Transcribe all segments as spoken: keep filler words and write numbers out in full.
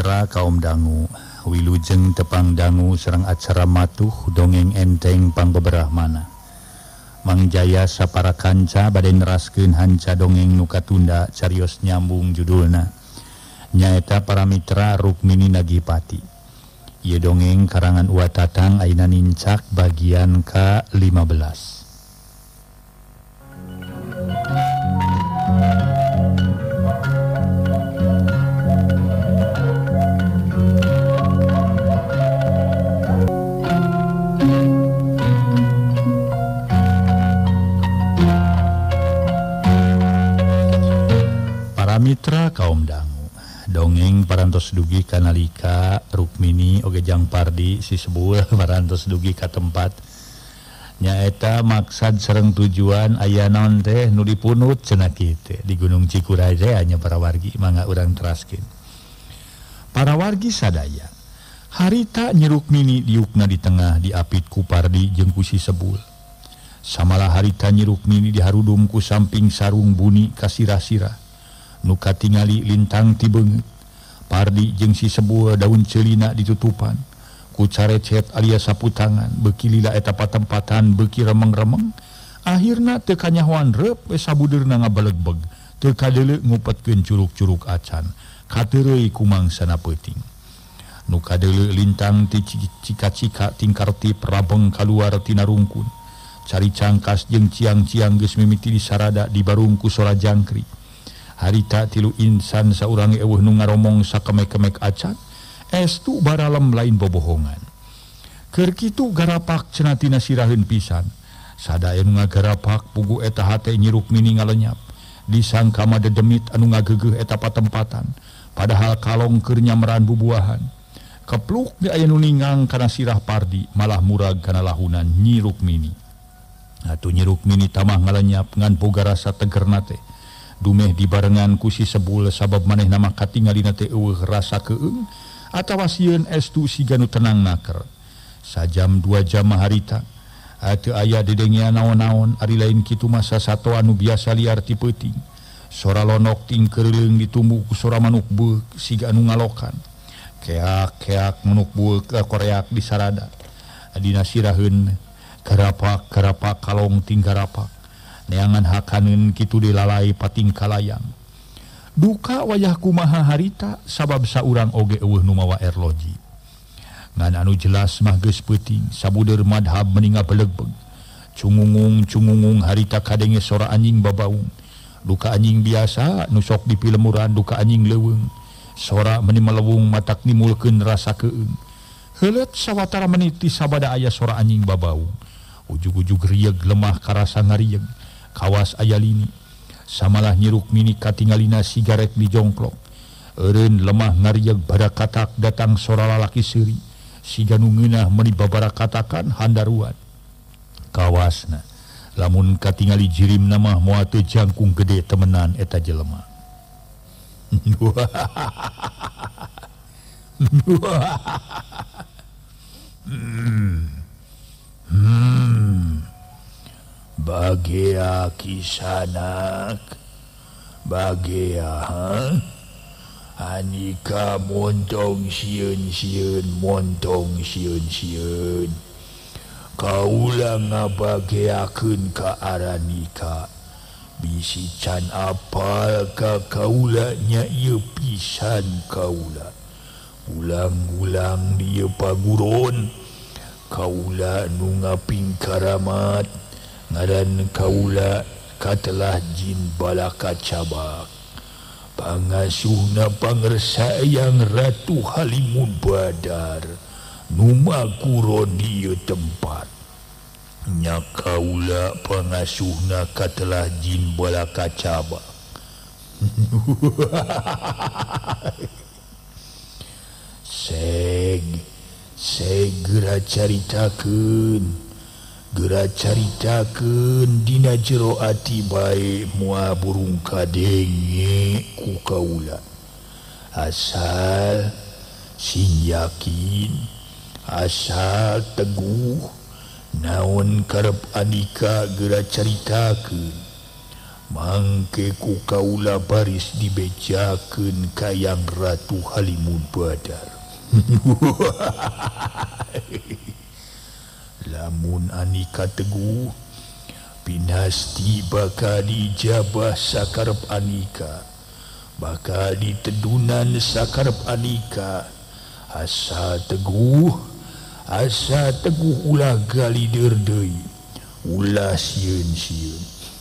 Mitra kaum dangu wilujeng tepang dangu serang acara matuh dongeng enteng pangbeberah mana Mang Jaya sapara kanca badai neraskeun hanca dongeng nu katunda carios nyambung judulna nyaeta para mitra Rukmini Nagipati. Ieu dongeng karangan Uwa Tatang ayeuna nincak bagian ka lima belas. Para mitra kaum dangu dongeng parantos dugi kanalika Rukmini oge Jang Pardi si Sebul parantos dugi ka tempat nyaeta maksad sareng tujuan aya naon teh nu dipunut cenah kitu di Gunung Cikuray teh anya para wargi mangga urang teraskeun. Para wargi sadaya harita Nyi Rukmini diukna di tengah diapit ku Pardi jeung ku si Sebul. Samalah harita Nyi Rukmini diharudum ku samping sarung buni ka sirah-sirah nu katingali lintang ti beungeut. Pardi jeung si Sebul daun ceulina ditutupan ku carecet alias sapu tangan beuki lila eta patempatan beuki remeng-remeng. Akhirna teu kanyahoan reup we sabudeurna ngabalegbeg teu kadeuleu ngupetkeun curug-curug acan kateureuy ku mangsana peuting. Nu kadeuleu lintang ti cika-cika tingkartip rabeng kaluar tina rungkun. Cari cangkas jeung ciang-ciang geus mimiti disarada dibarung ku sora jangkrik. Harita tilu insan saurangi eueuh nu ngaromong sakemek-kemek acan estu baralem lain bobohongan. Keur kitu garapak cenah tina siraheun pisan. Sadaya nu ngagarapak pugu eta hate Nyi Rukmini ngalenyap. Disangka mah dedemit anu ngageugeuh eta patempatan. Padahal kalong keur nyamran bubuahan. Kepluk di aya nu ningang kana sirah Pardi malah murag kana lahunan Nyi Rukmini. Atuh Nyi Rukmini tamah ngalenyap ngan boga rasa tegerna teh. Dumeh dibarengan ku si Sebul sabab manehna mah katingalina teh eueuh rasa keung atawa sieun estu siga nu tenang naker. Sajam dua jam harita atuh aya dedengian naon-naon ari lain kitu mah sasatoan nu biasa liar ti peuting. Sora lonok ting keurleung ditumbu ku sora manuk beuk siga anu ngalokan. Keak-keak manuk beuk koreak di sarada. Adina siraheun garapak-garapak kalong ting garapak. Neangan hakaneun kitu dilalai pating kalayang. Duka wayah kumaha harita sabab saurang oge eueuh nu mawa erloji. Ngan anu jelas mah geus peuting sabudeur madhab meninga belegbeg. Cungungung-cungungung harita kadenge sora anjing babaung. Duka anjing biasa nu sok dipilemuran duka anjing leuweung. Sora meuni melewung matak nimulkeun rasa keung. Heuleut sawatara menit ti sabada aya sora anjing babaung. Ujug-ujug rieg lemah karasa ngarieg. Kawas aya lini. Samalah Nyi Rukmini katingalina sigaret di jongklok. Eureun lemah ngarieg barakatak datang sora lalaki seuri. Siga nu ngeunah meuni babarakatakan handaruan. Kawasna lamun katingali jirimna mah moal teu jangkung gede temenan eta jelema. Hmm. Hmm. Bagea kisanak bagea ha? Anika montong sieun-sieun montong sieun-sieun kaula ngabageakeun ka Aranika bisi can apal ka kaula nya ieu pisan kaula ulang-ulang dieu paguron kaula nu ngaping karamat ngaran kaula katelah jin balaka cabak pangasuhna pangersayang Ratu Halimun Badar nu maguron dieu tempat nya kaula pangasuhna katelah jin balaka cabak. Seg segera caritakeun geura caritakeun dina jero ati bae moal burung kadenge ku kaula asal sing yakin asal teguh naon karep Andika geura caritakeun mangke ku kaula baris dibejakeun kayang Ratu Halimun Badar. Lamun Anika teguh pinasti bakal dijabah sakarep Anika, bakal ditedunan sakarep Anika. Asa teguh asa teguh ulah gali deurdeuy, ulah sieun-sieun.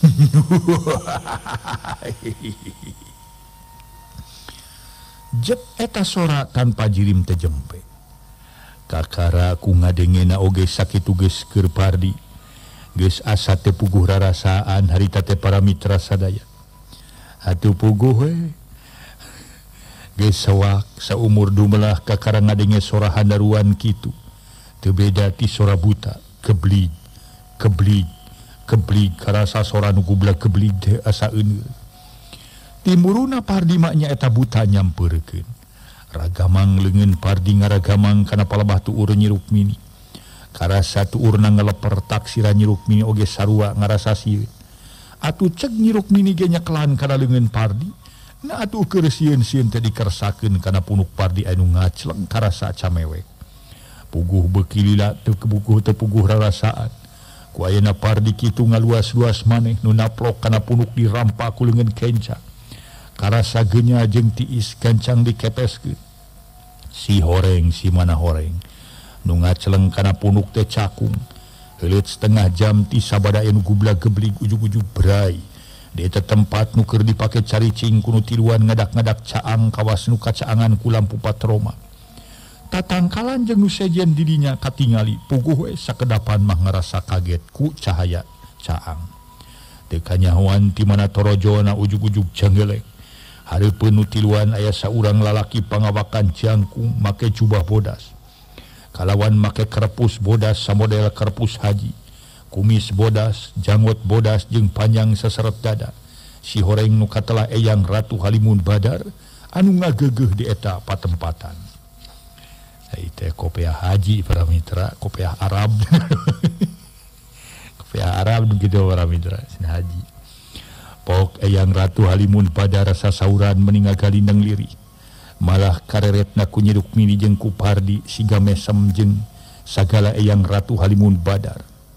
Jep eta sora tanpa jirim tejempe. Kakara ku ngadengena oge sakitu geus keur Pardi. Geus asa teu puguh rarasaan harita teh para mitra sadaya. Atuh puguh we. Geus sawak saumur dumelah kakara ngadenge sora handaruan kitu. Teu beda ti sora buta, keblig, keblig, keblig karasa sora nu gublag keblig teh asa euneur. Timuruna Pardi maknya eta buta nyampeurkeun. Ragamang leungeun Pardi ngaragamang kana palebah tuur Nyi Rukmini. Karasa tuurna ngeleper taksira Nyi Rukmini oge sarua ngarasa sieun. Atuh ceg Nyi Rukmini ge nyekelan kana leungeun Pardi. Na atuh keur sieun-sieun teh dikersakeun kana punuk Pardi anu ngacleng karasa camewek. Puguh beuki lila teu kebukuh teu puguh rarasaan. Ku ayeuna Pardi kitu ngaluas-luas maneh nu naplok kana punuk dirampak ku leungeun kenca. Karasa genya jeung tiis gancang dikepeskeun. Si horeng si mana horeng nu ngacleng kana punuk teh cakung. Heuleut setengah jam ti sabada anu gublag geblig ujug-ujug berai. Di eta tempat nu keur dipake caricing ku nu tiluan ngadak-ngadak caang kawas nu kacaangan ku lampu patroma. Tatangkalan jeung nu sejen di dinya katingali puguh we sakedapan mah ngarasa kaget ku cahaya caang. Teu kanyahoan ti mana torojona ujug-ujug janggelek. Hareupeun nu tiluan aya saurang lalaki pangawakan jangkung make jubah bodas. Kalawan make kerpus bodas samodel kerpus haji. Kumis bodas, janggot bodas jeung panjang saseret dada. Si horeng nu katelah eyang Ratu Halimun Badar anu ngageugeuh di eta patempatan. Ai teh kopiah haji para mitra, kopiah Arab. Kopiah Arab nu kitu para mitra, sin haji. Pok eyang Ratu Halimun Badar sasauran meninga galindang lirih. Malah kareretna ku Nyi Rukmini jeung ku Pardi siga mesem jeung sagala eyang Ratu Halimun Badar.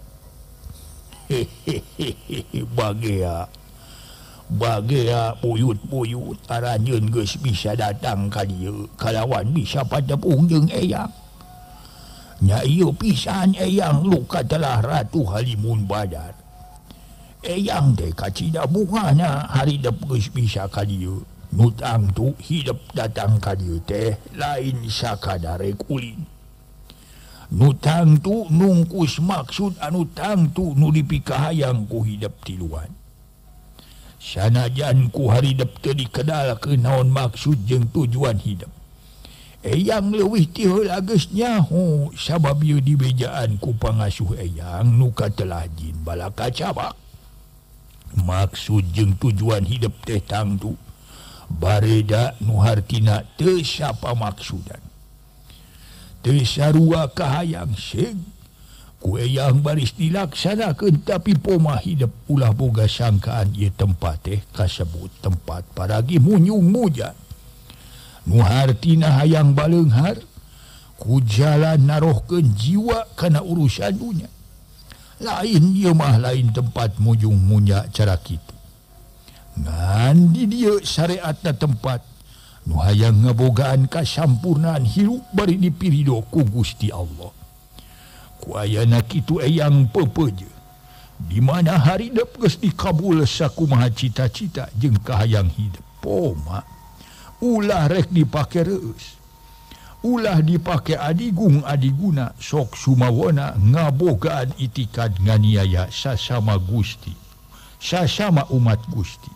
Hehehe bagea. Bagea puyut-puyut aranjeun geus bisa datang ka dieu kalawan bisa padepung jeung eyang. Nya ieu pisan eyang luka telah Ratu Halimun Badar. Eyang teh kacida bungana haridep geus bisa ka dieu. Nu tangtu hidup datang ka dieu teh lain sakadare ulin. Nu tangtu nungkus maksud anu tangtu nu dipikahayang ku hidup tiluan. Sanajan ku haridep teu dikedalkeun naon maksud jeung tujuan hidup. Eyang leuwih ti heula geus nyaho sabab ieu dibejaan ku pangasuh eyang nu katelah jin bala kacabak. Maksud jeung tujuan hidup teh tangtu bareda nu hartina teu sapa maksudan. Teu sarua kahayang seg ku eyang baris dilaksanakeun tapi pomah hidup ulah boga sangkaan ieu tempat teh kasebut tempat paragi munyung muja. Nu hartina hayang baleunghar ku jalan narohkeun jiwa kana urusan dunya. Lain ieu mah lain tempat mujung munya cara kitu. Ngan di dieu syariatna tempat nu hayang ngabogaan kasampurnaan hirup bari dipirido ku Gusti Allah. Ku ayana kitu eyang peupeuje. Di mana haridep geus dikabul sakumaha cita-cita jeung kahayang hidup. Poma ulah rek dipake reus. Ulah dipake adigung adiguna sok sumawona ngabogaan itikad nganiaya sasama Gusti, sasama umat Gusti.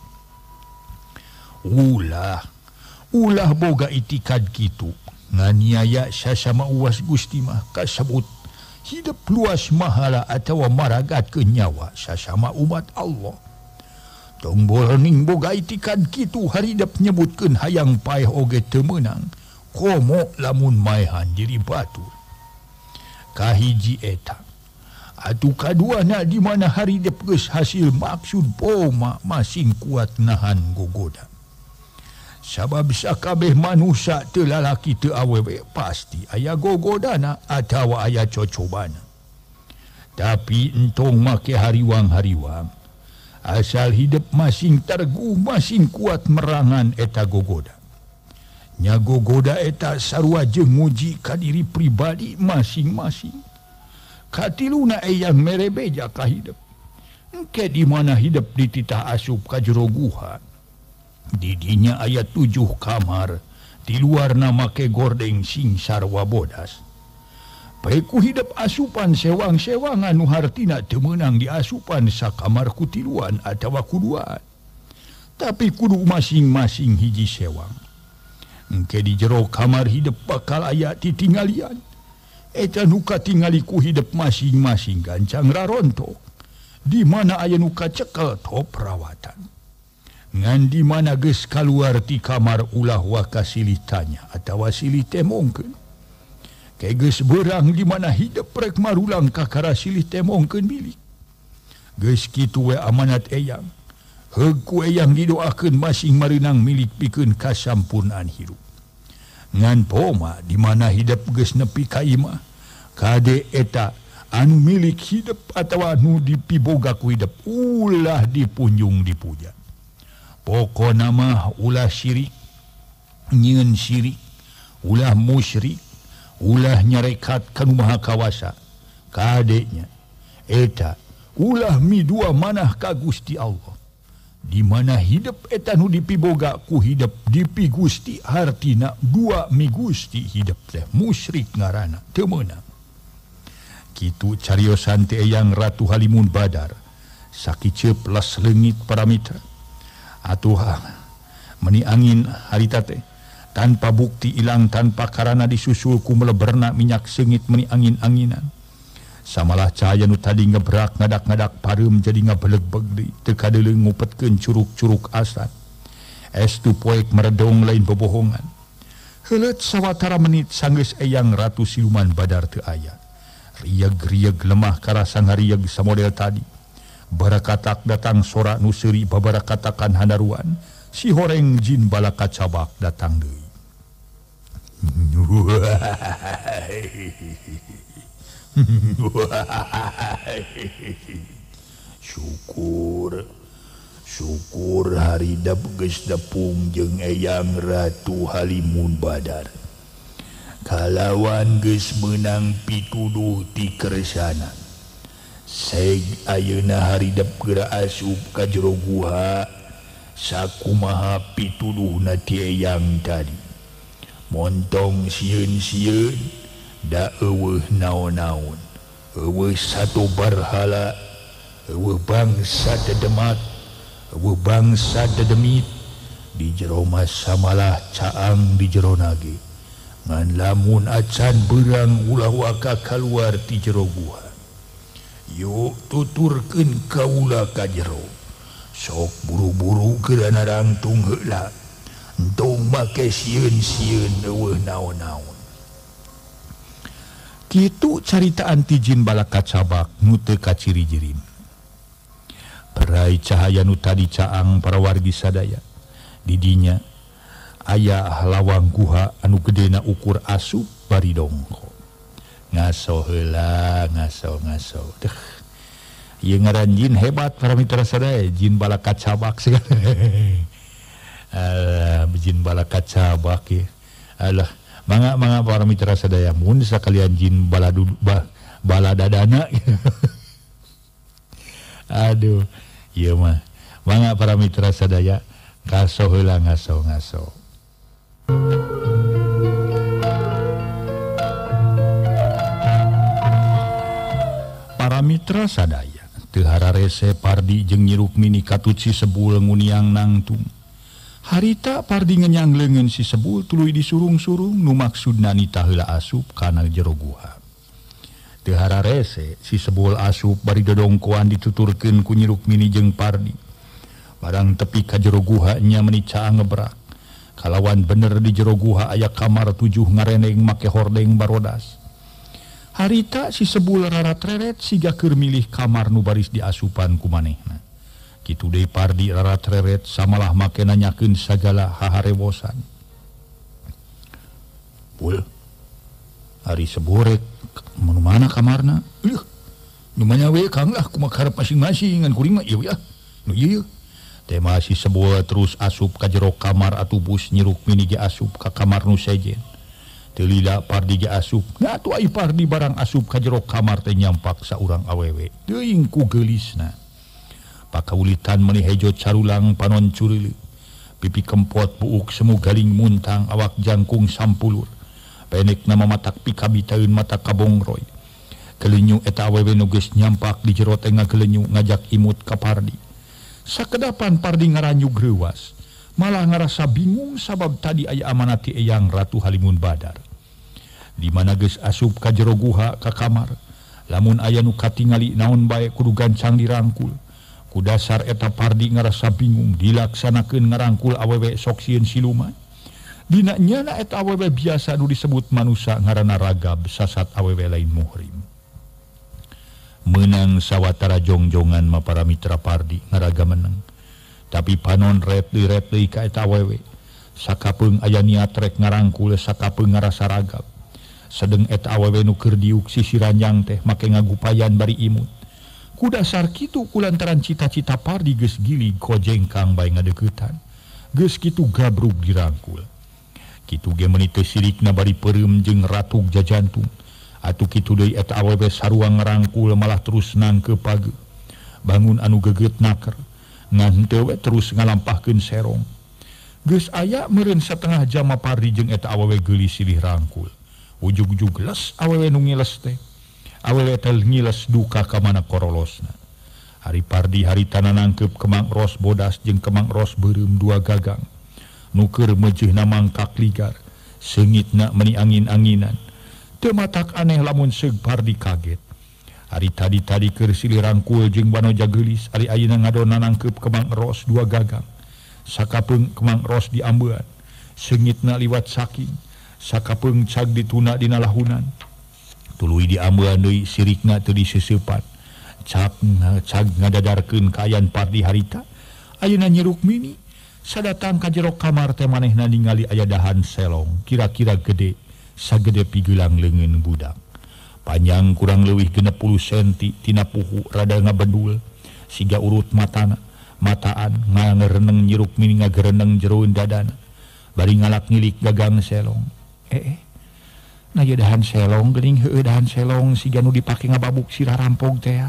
Ulah ulah boga itikad kitu nganiaya sasama uas Gusti mah kasebut hidup luas mahala atawa maragatkeun nyawa sasama umat Allah. Tong boroning boga itikad kitu haridep nyebutkeun hayang paeh oge teu meunang. Komo lamun maehan diri batur. Kahiji eta atuh kaduana di mana haridep geus hasil maksud poma masing kuat nahan gogoda. Sabab sakabeh manusia teu lalaki teu awewe pasti aya gogodana atawa aya cocobana. Tapi entong make hariwang-hariwang asal hidup masing terguh masing kuat merangan eta gogoda. Nya gogoda eta sarua jeung nguji ka diri pribadi masing-masing. Katiluna eyang merebeja ka hidup. Engke di mana hidup dititah asup ka jero guha. Di dinya aya tujuh kamar, di luar nama ke gordeng sing sarwa bodas. Paeku hidup asupan sewang-sewang anu hartina teu meunang di asupan sakamar kutiluan atawa kuduaan. Tapi kudu masing-masing hiji sewang. Engke di jero kamar hidup bakal aya titinggalian. Eta nu katingali ku hidup masing-masing gancang rarontok. Di mana aya nu kacekel top perawatan. Ngan di mana geus kaluar ti kamar ulah waka silih tanya atawa silih temongkeun. Kay geus beurang di mana hidup rek marulang kakara silih temongkeun bilik. Geus kitu we amanat eyang. Heug ku eyang didoakeun masing mareunang milik pikeun kasampurnaan hirup. Ngan poma di mana hidup geus nepi ka imah. Kade eta anu milik hidup atawa anu dipiboga ku hidup ulah dipunjung dipuja. Pokona mah ulah syirik, nyieun syirik, ulah musyrik, ulah nyarekat kanu maha kawasa. Kadenya, eta ulah midua manah ka Gusti Allah. Di mana hidup eta nu dipiboga ku hidup dipi Gusti hartina dua mi Gusti hidup teh musyrik ngaranna teu meunang. Kitu cariosan teh eyang Ratu Halimun Badar sakiceup las leungit para mitra. Atuh meni angin harita teh tanpa bukti ilang tanpa karana disusul ku meleberna minyak seungit meni angin-anginan. Samalah cahaya nu tadi ngebrak ngadak-ngadak pareum jadi ngabeleg-beg deui teu kadeuleuh ngupetkeun curug-curug asat. Estu poek meredong lain bobohongan. Heuleut sawatara menit sanggeus eyang Ratu Siluman Badar teu aya. Rieg-rieg lemah karasa ngarieg samodel tadi. Barakatak datang sora nu seuri babarakatakan handaruan, si horeng jin bala kacabak datang deui. Syukur syukur haridap geus depung jeung eyang Ratu Halimun Badar. Kalawan geus meunang pituduh ti keresanan. Seg ayeuna haridap geura asup ka jero guha sakumaha pituduhna ti eyang tadi. Montong sieun-sieun da eueuh naon-naon. Eueuh sato barhala, eueuh bangsa dedemat, eueuh bangsa dedemit di jero masa malah caang di jero nage. Ngan lamun acan beurang ulah waka kaluar ti jero guha. Yuk tuturkeun kaula ka jero. Sok buru-buru geurana rangtung heula. Entong make sieun-sieun eueuh naon-naon. Kitu caritaan ti jin bala kacabak nu teu kaciri-jirin. Perai cahaya nu tadi caang para wargi sadaya. Di dinya aya lawang guha anu gedena ukur asup bari dongko. Ngaso heula ngaso-ngaso teh ieu ngaran jin hebat para mitra sadaya jin bala kacabak segala. Alah jin bala kacabak ye. Alah mangga-mangga para mitra sadaya mun sakalian jin bala du, ba, bala dadana. Aduh ieu mah mangga para mitra sadaya ngaso heula ngaso-ngaso. Para mitra sadaya teu hararese Pardi jeung Nyi Rukmini katut si Sebul nguniang nangtung. Harita Pardi ngenyang leungeun si Sebul tuluy disurung-surung nu maksudna nita heula asup kana jero guha. Teu hararese si Sebul asup bari dodongkoan dituturkeun ku Nyi Rukmini jeung Pardi. Barang tepi ka jero guha nya meuni caang ngebrak. Kalawan bener di jero guha aya kamar tujuh ngareneng make hordeng barodas. harita si sebul rarat-reret siga keur milih kamar nu baris diasupan ku manehna. Kitu deui Pardi rarat-reret samalah make nanyakeun sagala haharewosan. Bul, hari seborek mana mana kamarna? Eueuh, nu manya we Kang lah kumaha karep masing-masing ngan kuring mah ieu ya. Nu ieu. Teh masih sebul terus asup ka jero kamar atuh bus nyiruk mini ge asup ka kamar nu sejen. Telila Pardi ge asup ngatu ai Pardi barang asup ka jero kamar teh nyampak saurang awewe teuing ku geulisna pakaulitan meuli hejo carulang panon cureuleuh pipi kempot buuk semu galing muntang awak jangkung sampulur pendekna mamatak pikabitaeun mata kabongroy kelenyu eta awewe nu geus nyampak di jero teh ngagelenyu ngajak imut ka Pardi sakedapan Pardi ngaranyug reuwas malah ngarasa bingung sabab tadi aya amanat ti Eyang Ratu Halimun Badar di mana geus asup ka jero guha ka kamar lamun aya nu katingali naon bae kudu gancang dirangkul ku dasar eta Pardi ngarasa bingung dilaksanakeun ngarangkul awewe sok sieun siluman dina nyana eta awewe biasa nu disebut manusia ngaranna Ragab sasat awewe lain muhrim menang sawatara jongjongan mapara mitra Pardi ngaraga menang tapi panon ret deui ret deui ka eta awewe sakapeung aya niat rek ngarangkul sakapeung ngarasa Ragab sedeng eta awewe nu keur diuk sisi ranjang teh make ngagupayan bari imut ku dasar kitu kulantaran cita-cita Pardi geus gilig kojengkang bae ngadeuketan geus kitu gabrug dirangkul kitu ge meuni teu sirikna bari peureum jeung ratug jajantung atuh kitu deui eta awewe sarua ngarangkul malah terus nangkeu page bangun anu geget naker ngan teu we terus ngalampahkeun serong geus aya meureun satengah jam Pardi jeung eta awewe geulis silih rangkul ujug-ujug les awewe nu ngiles teh awewe teh ngiles duka ka mana korolosna hari Pardi haritana nangkep kemang ros bodas jeung kemang ros beureum dua gagang nu keur meujeuhna mangkak ligar seungitna meuni angin-anginan teu matak aneh lamun seug Pardi kaget hari tadi-tadi keur silih rangkul jeung banoja geulis ari ayeuna ngadona nangkep kemang ros dua gagang sakapeung kemang ros diambean seungitna liwat saking sakapeung cag dituna dina lahunan tuluy diambean deui sirikna teu diseusepan cag cag ngadadarkeun ka ayan Pardi harita ayeuna Nyi Rukmini sadatang ka jero kamar teh manehna ningali aya dahan selong kira-kira gede sagede pigeulang leungeun budak panjang kurang leuwih genep puluh senti tina puhu rada ngabendul siga urut matana mataan ngareneng Nyi Rukmini ngagereneng jeroeun dadana bari ngalak ngilik gagang selong eh nah ya dahan selong geuning heueuh dahan selong siga nu dipake ngababuk sirah rampog teh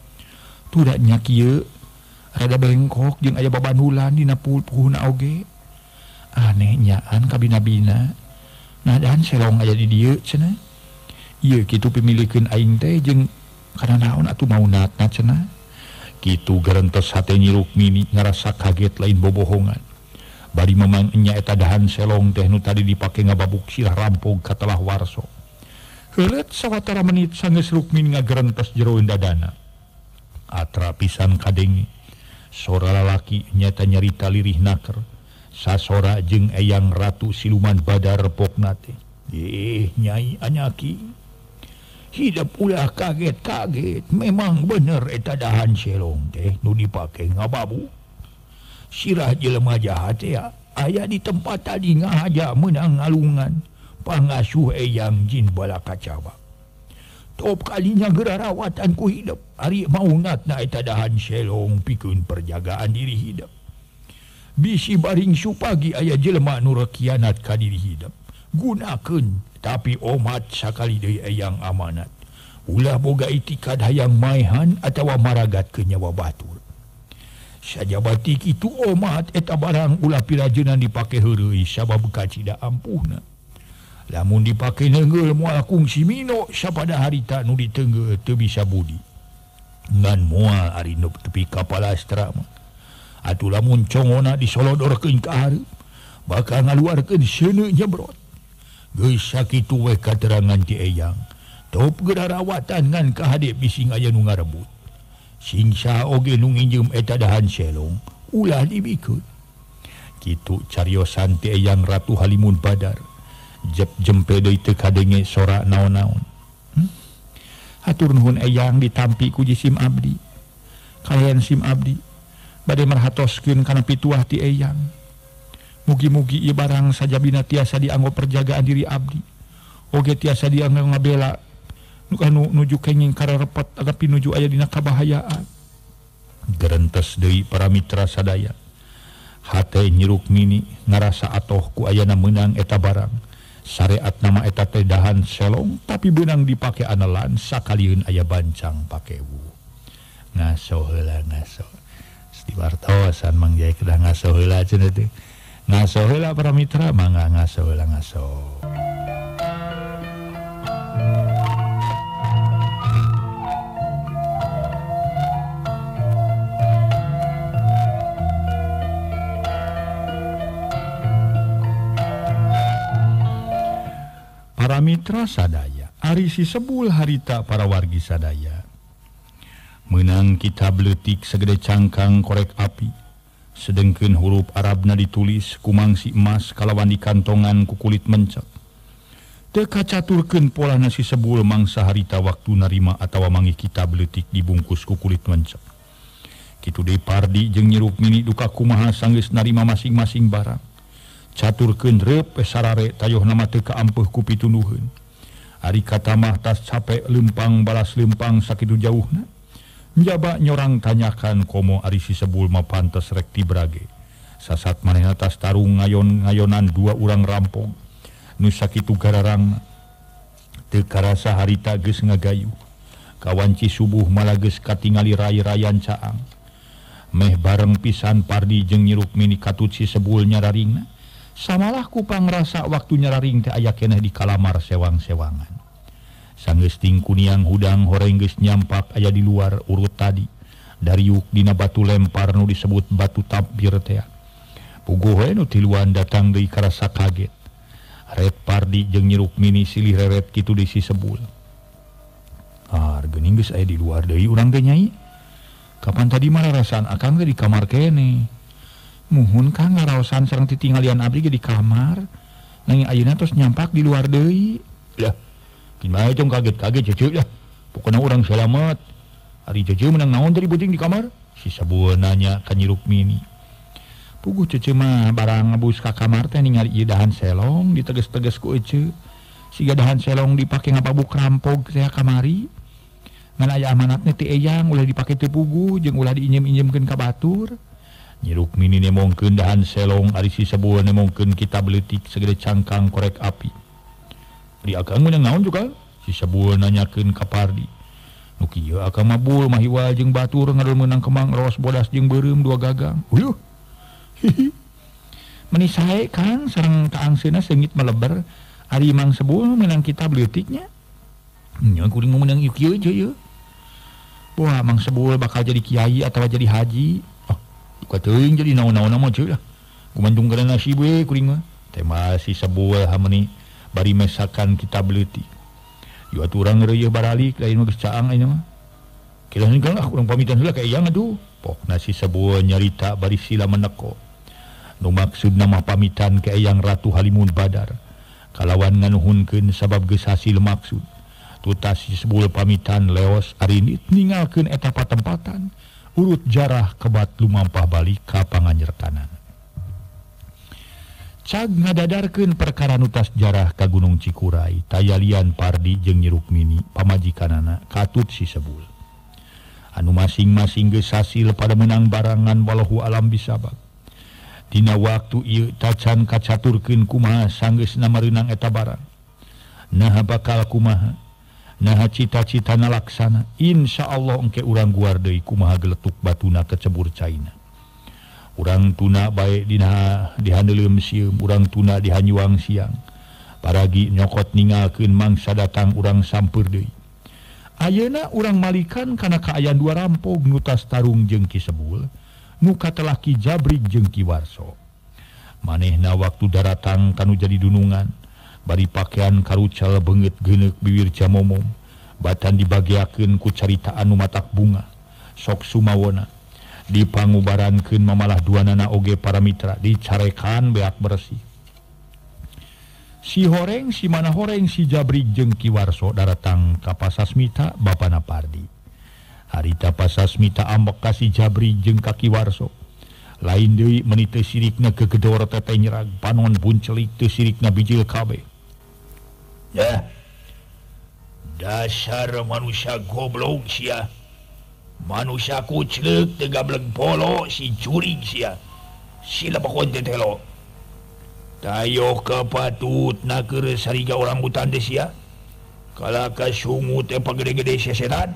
tu da nya kieu rada bengkok jeung aya babandulan dina puhuna oge aneh nyaan kabina-bina nah dahan selong aya di dieu cenah ieu kitu pimilikeun aing teh jeung kana naon atuh maunatna cenah kitu garentos hate Nyi Rukmini ngarasa kaget lain bobohongan bari memang nya eta dahan selong teh nu tadi dipake ngababuk sirah rampog ka telah warso heureut sawatara menit sanggeus Rukmini ngagerentos jeroeun dadana atra pisan kadenge sora lalaki nyata nyarita lirih naker sasora jeung Eyang Ratu Siluman Badar repokna teh eh Nyai anyaki hidup ulah kaget-kaget memang bener eta dahan selong teh nu dipake ngababu sirah jelema jahat ya aya di tempat tadi ngahaja menang ngalungan pangasuh Eyang Jin Balakacawa top kalinya geura rawatan ku hidup ari maunatna eta dahan selong pikeun perjagaan diri hidup bisi baring supagi aya jelema nu rekianat ka diri hidup gunakeun tapi omat sakali deui Eyang amanat ulah boga itikad hayang maehan atawa maragat ke nyawa batur sajabati kitu omat eta barang ulah pilajeunan dipake heureui sabab kacida ampuhna lamun dipake neungeul moal kungsi mino sapada harita nu diteunggeu teu bisa budi ngan moal ari nu tepi kapal astra mah atuh lamun congona disolodorkeun ka hareup bakal ngaluarkeun seuneu nyebrot geus sakitu we katerangan ti Eyang top geura rawatan ngan kahade bising aya nu ngarebut sing saha oge nu nginjem eta dahan selong ulah dibikeun kitu cariosan ti Eyang Ratu Halimun Badar jep jempe deui teu kadenge sora naon-naon hmm? Hatur nuhun eyang ditampi ku jisim abdi. Kalian sim abdi bade merhatoskeun kana pituah ti eyang. Mugi-mugi ieu barang sajabina tiasa dianggo perjagaan diri abdi. Oge tiasa dianggo ngabela nu anu nuju kenging kararepet agapi nuju aya dina kabahayaan. Gerentes deui para mitra sadaya. Hate Nyi Rukmini ngarasa atoh ku ayana meunang eta barang. Syariat nama eta teh dahan selong tapi beunang dipake anelan sakalieun aya bancang pakewu. Ngaso heula ngaso. Stiwartosan Mang Jai kedah ngaso heula cenah teh. Ngaso heula para mitra mangga ngaso heula ngaso. Para mitra sadaya, ari si sebul harita para wargi sadaya. Menang kitab leutik segede cangkang korek api. Sedengkeun huruf Arabna ditulis kumangsi emas kalawan dikantongan ku kulit mencek. Teu kacaturkeun polana si sebul mangsa harita waktu narima atawa manggih kitab leutik dibungkus ku kulit mencek. Kitu deui Pardi jeung Nyi Rukmini duka kumaha sanggeus narima masing-masing barang. Caturkeun reup sarare tayoh nama teu kaampuh ku pitunuheun. Ari kata mah tas capek lempang balas lempang sakitu jauhna. Njaba nyorang tanyakan komo ari si sebul mah pantes rek tibrage. Sasat manehna tas tarung ngayon-ngayonan dua urang rampong. Nu sakitu gararang teu karasa harita geus ngagayuh. Kawanci subuh malah geus katingali rai-rayan caang. Meh bareng pisan Pardi jeung Nyi Rukmini katut si sebul nyararingna. Samalah ku pangrasa waktu nyararing teh aya keneh di kalamar sewang-sewangan. Sanggeus ting kuniang hudang horeng geus nyampak aya di luar urut tadi. Dariuk dina batu lempar nu disebut batu tampir teh. Puguh we nu tiluan datang deui karasa kaget. Ret Pardi jeung Nyi Rukmini silih reret kitu di si sebul. Ah, geuning geus aya di luar deui urang teh Nyai. Kapan tadi mah rasaan akang teh di kamar kene. Muhun Kang ngaraosan sareng titinggalian abdi ge di kamar. Nanging ayeuna tos nyampak di luar deui. Lah, kimaha tong kaget-kaget ceuceuk lah. Pokona urang selamat. Ari ceuceuk menang naon tadi beuting di kamar? Si sabun nanya ka Nyi Rukmini. Puguh ceuceuk mah barang ngabus ka kamar teh ningali ieu dahan selong diteges-teges ku ece. Siga dahan selong dipake ngapabuk rampog teh kamari. Ngan aya amanatna ti eyang ulah dipake teu puguh jeung ulah diinjem-injemkeun ka batur. Nyi Rukmini nemongkeun dahan selong ari si sabul nemongkeun kitab leutik segede cangkang korek api. Di akang meunang naon juga? Si sabul nanyakeun ka Pardi. Nu kieu akang mah bul mahiwal jeung batur ngadol meunang kemang ros bodas jeung beureum dua gagang. Uyuh. Meni sae Kang sareng kaangseuna seungit meleber ari Mang Sebul meunang kitab leutiknya. Nya kuring meunang ieu kieu je. Wah, Mang Sebul bakal jadi kiai atawa jadi haji. Kateuing jadi naon-naon mah ceuh lah. Gumantung kana nasib we kuring mah. Teh masih sebul hamani bari mesakan kitab leutik. Yu aturan reueuh baralik lain mah geus caang ayeuna mah. Kilahin Kang ah urang pamitan heula ka eyang atuh. Pokna si sebul nyarita bari sila meneko. Nu maksudna mah pamitan ka eyang Ratu Halimun Badar. Kalawan nganuhunkeun sabab geus hasil maksud. Tutas si sebul pamitan leos ari ninggalkeun eta patempatan. Urut jarah kebat lumampah balik ka panganyertanan. Cag ngadadarkeun perkara nutas jarah ka Gunung Cikuray, tayalian Pardi jeung Nyi Rukmini pamajikanana katut si sebul. Anu masing-masing geus hasil pada menang barangan walahu alam bisabab. Dina waktu ieu tacan kacaturkeun kumaha sanggeusna mareunang eta barang. Naha bakal kumaha? Nah cita-cita nalaksana insyaallah engke urang guar deui kumaha geletuk batuna kecebur caina. Urang tuna bae dina dihandeuleum sieum, urang tuna dihanyuang siang. Paragi nyokot ningalkeun mangsa datang urang sampeur deui. Ayeuna urang malikan kana kaayaan dua rampog nu tas tarung jeung Ki Sebul, nu katelaki Jabrik jeung Ki Warso. Manehna waktu daratang kanu jadi dunungan. Bari pakaian karucal beungeut geuneuk bibir camomom batan dibagiakeun ku carita anu matak bunga sok sumawona dipangubarankeun mamalah duanana oge para mitra dicarekan beak bersih. si horeng si mana horeng si Jabrik jeung Kiwarso daratang ka Pasasmita bapana Pardi. Harita Pasasmita ambek ka si Jabrik jeung ka Kiwarso. Lain deui meuni teu sirikna kegedor teteh nyerag panon buncelik teu sirikna bijil kabeh. Ya. Dasar manusia goblok sia. Manusia kucleuk teu gableng polo si jurig sia. Sila bakon tetelo. Tayo kapatut na keur sariga orang hutan teh sia. Kalaka sungu teh pagede-gede sia setan.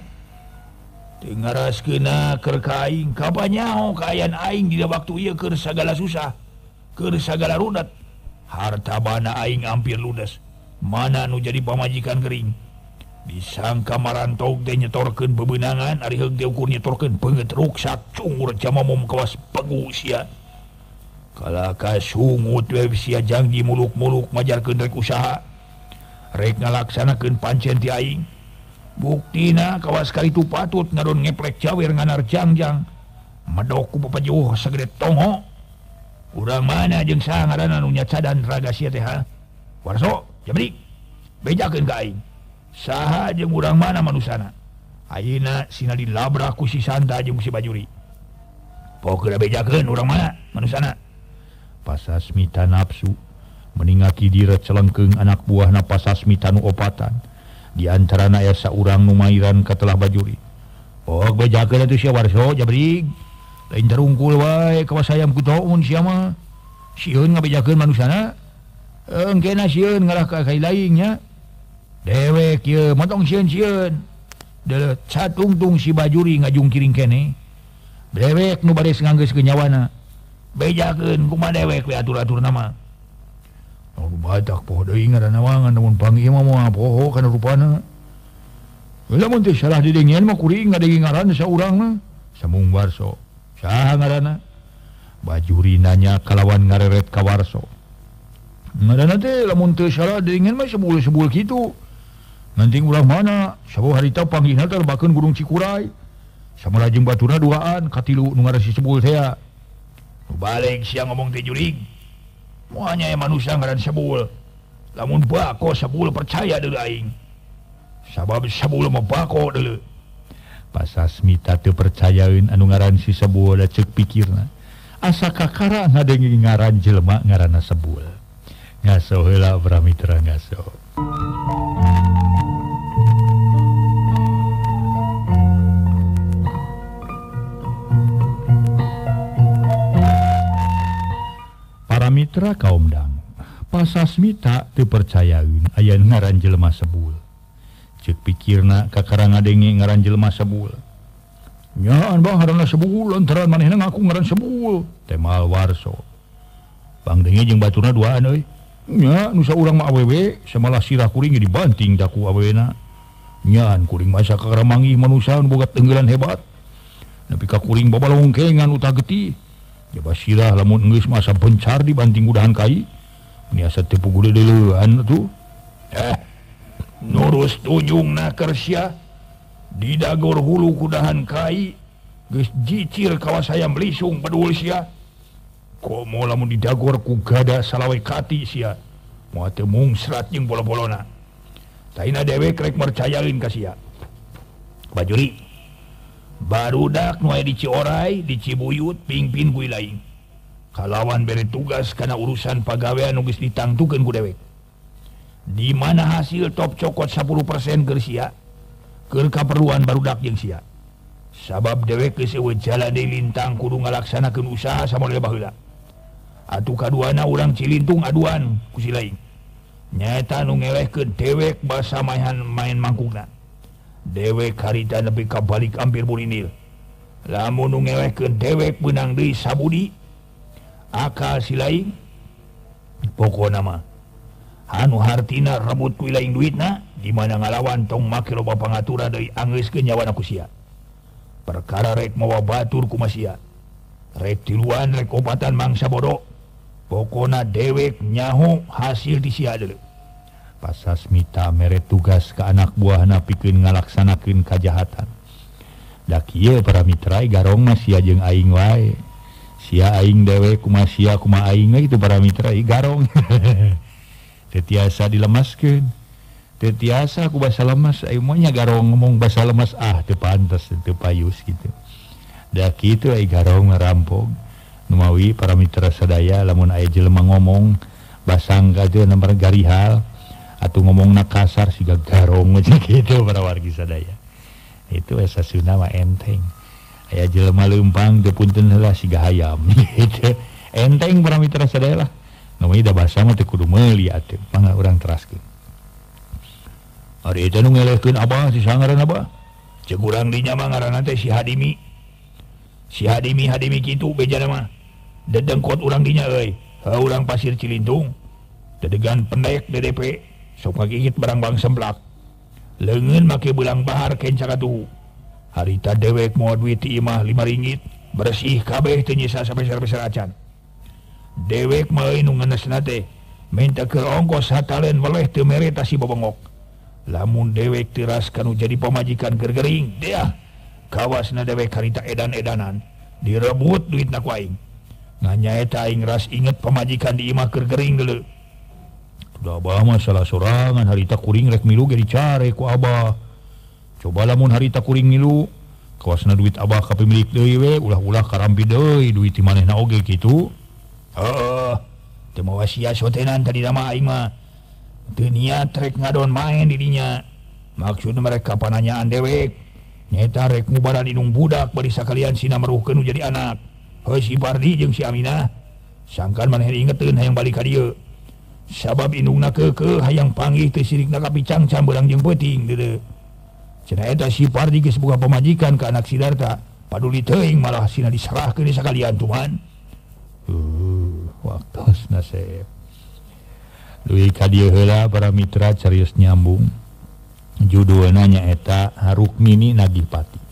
Teu ngaraskeuna keur ka aing kabanyaho kaayaan aing dina waktu ieu keur sagala susah, keur sagala rudet. Harta bana aing hampir ludes. Mana nu jadi pamajikan gering. Disangka marantog teh nyetorkeun bebeunangan ari heug teh ukur nyetorkeun beungeut ruksak cungur jamamom kawas pegu sia. Kalaka sungut we sia janji muluk-muluk majarkeun rek usaha. Rek ngalaksanakeun pancen ti aing. Buktina kawas kalitu patut ngaron ngeplek jawer nganar jangjang. Medok ku papajuh sagede tongho. Urang mana jeung saha ngaranna nu nyacadan raga sia teh ha? Warso, Jabrik. Bejakeun ka aing. Saha jeung urang mana manusana? Ayeuna sina dilabrak ku si Santa jeung si Bajuri. Pokona bejakeun urang mana manusana? Pasasmita nafsu meningaki dira celengkeung anak buahna Pasasmita nu opatan. Di antarana aya saurang nu mairan ka telah Bajuri. Pok bejakeun atuh sia Warso Jabrik. Lain terungkul wae kawas hayam kutoun sia mah. Sieun ngabejakeun manusana. Engkena sieun ngalah ka kai laing nya. Dewek ieu motong sieun-sieun. Deuleu satungtung si Bajuri ngajung kiring kene. Dewek nu baris nganggeuskeun nyawana. Bejakeun kumaha dewek we atur-atur nama. Nu batak poho deui ngaranna wangan namun panggih mah moal poho kana rupana. Lamun teh salah didengeun mah kuring ngadengi ngaran saurang mah. Samung Warso. Saha ngaranna? Bajuri nanya kalawan ngareret ka Warso. Ngaranna teh lamun teu salah didengeun mah sebul-sebul kitu. Nanting ulah mana sabab harita panggihna teh lebakeun Gunung Cikuray. Samara jeung baturna duaan katilu nu ngaran si sebul teh. Nu balik sia ngomong teh jurig. Moanya ya manusia ngaran sebul. Lamun bako sebul percaya deuleu aing. Sabab sebul mah bako deuleu. Pasasmita teu percayaeun anu ngaran si sebul da ceuk pikirna. Asa kakara ngadengi ngaran jelema ngaranna sebul. Ngaso heula Pramitra ngaso. Mitra kaum dangu. Pasasmita teu percayaeun aya ngaran jelema sebul. Ceuk pikirna kakara ngadengi ngaran jelema sebul. Nyaan bang ngaranna sebul lantaran manehna ngaku ngaran sebul. Temal Warso. Bang dengi jeung baturna duaan euy. Nya nu saurang mah awewe samalah sirah kuring dibanting daku awewena. Nyaan kuring masa kakara manggih manusia nu boga tenggeulan hebat. Nepi ka kuring babalongkengan utah getih. Jaba sirah lamun geus masa bencar dibanting udahan kai. Ini asa teu puguh deuleuan atuh. Eh, nurus tunjungna keur sia. Didagor hulu kudahan kai. Geus jicir kawas hayam belisung padul sia. Komo lamun didagor ku gada salawe kati sia. Moal teu mungsrat jeung bola-bolona. Taina dewek rek mercayaeun ka sia. Bajuri. Barudak nu aya di Cioray, di Cibuyut, pingpin ku laing. Kalawan bere tugas kana urusan pagawean nu geus ditangtukeun ku dewek. Di mana hasil top cokot sepuluh persen keur sia? Keur kaperluan barudak jeung sia. Sabab dewek geus eueuh jalan deui lintang kudu ngalaksanakeun usaha samodel baheula. Atuh kaduana urang Cilintung aduan ku si laing. Nyaeta nu ngelehkeun dewek basa main main mangkukna. Dewek harita nepi ka balik hampir burinil. Lamun nu ngelehkeun dewek beunang deui sabudi. Akal si laing. Pokona mah anu hartina rebut ku laing duitna, di mana ngalawan tong make loba pangatura deui anggeuskeun nyawana ku sia. Perkara rek mawa batur ku masia. Rek tiluan rek obatan mangsa bodoh. Pokona dewek nyaho hasil di sia deuleu. Pasasmita mere tugas ke anak buahna pikeun ngalaksanakeun kajahatan. Da kieu para mitra garong mah sia jeung aing wae. Sia aing dewe kumaha sia kumaha aing we kitu para mitra garong. tetiasa dilemaskeun tetiasa ku basa lemas ayo nya garong ngomong basa lemas ah teu pantes teu payus gitu da kitu ai garong ngarampog numawi para mitra sadaya lamun aya jelema ngomong basangka teu nomor garihal atuh ngomongna kasar siga garong gitu para wargi sadaya itu esasuna mah enteng aya jelema leumpang teu punten heula siga hayam gitu enteng para mitra sadaya lah namanya da basa mah teu kudu meuli atuh mangga urang teraskeun ari eta nu ngelehkeun abah si sangaran abah ceuk urang dinya mah ngaranna teh si Hadimi si Hadimi Hadimi kitu bejana mah dedengkot urang dinya euy ha urang Pasir Cilintung dedegan pendek D D P sok ngagigit barang bang semblak leungeun make belang bahar kencakatu harita dewek moal duit ti imah lima ringgit bersih kabeh teu nyisa sapeser-peser acan dewek mah nu ngenesna teh minta ke ongkos hatalen weleh teu mere tasi bobongok lamun dewek tiras kanu jadi pamajikan keur gering dia kawasna dewek harita edan-edanan direbut duitna ku aing nganyaeta aing ras inget pamajikan di imah keur gering geuleuh da abah mah salah sorangan harita kuring rek milu ge dicare ku abah coba lamun harita kuring milu kawasna duit abah ka pemilik deui we ulah-ulah karampi deui duit ti manehna oge kitu heuh teu mawa sia sotenan tadi nama aing mah teu niat rek ngadon main di dinya maksudna mereka pananyaan dewek nyata rek ngubaran indung budak bari sakalian sina meruhkeun jadi anak heuh si Pardi jeung si Aminah sangkan maneh ingeteun hayang balik ka dieu sabab indungna keukeuh hayang panggih teu sirikna kapicang cambeurang jeung peuting deudeu cenah eta si Pardi geus boga pamajikan ka anak Sidarta paduli teuing malah sina diserahkeun sakalian tuman uh waktosna sep duwi ka dieu heula para mitra carios nyambung judulna nyaeta Rukmini Nagih Pati